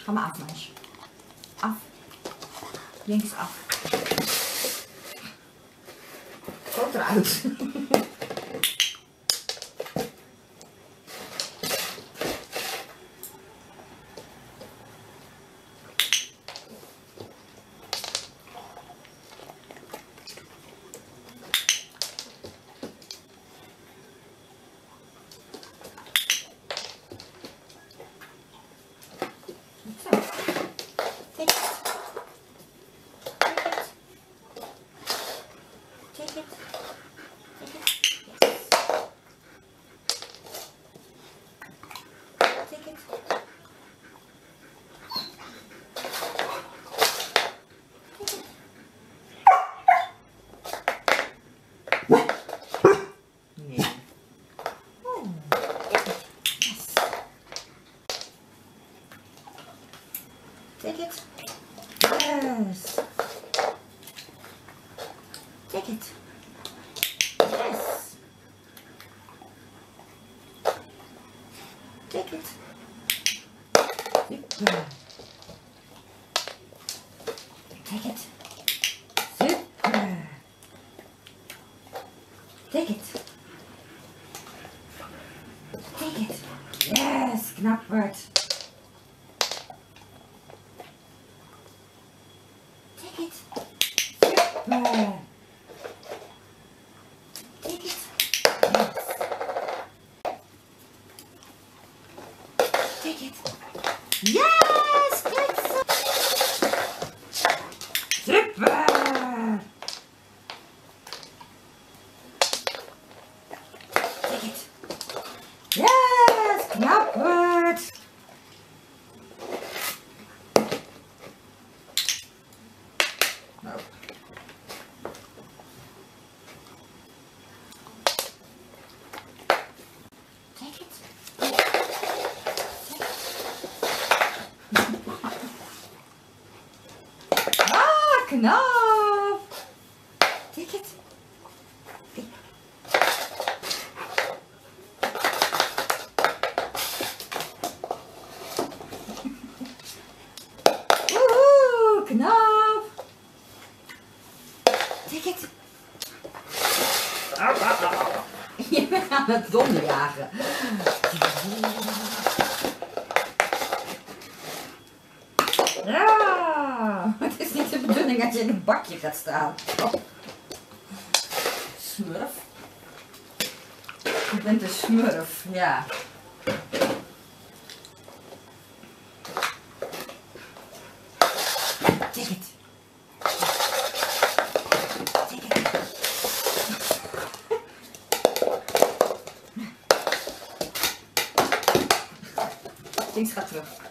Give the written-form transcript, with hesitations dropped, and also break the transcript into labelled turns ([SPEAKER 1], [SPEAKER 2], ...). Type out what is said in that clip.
[SPEAKER 1] Ga maar af, meisje. Af. Links af. Komt eruit. Take it. Yes. Take it. Yes. Take it. Super. Take it. Super. Take it. Take it. Yes, knappert. Take it. Super. Take it. Yes. Take it. Yes, kijk zo. Super. Take it. Yes, knappert. Nou. Take it. Ah, knap. Take it. Woehoe, knap. Take it. Je bent aan het donderjagen. Ja, het is niet de bedoeling dat je in een bakje gaat staan. Oh. Smurf. Je bent een smurf, ja. Take it. Take it. Links gaat terug.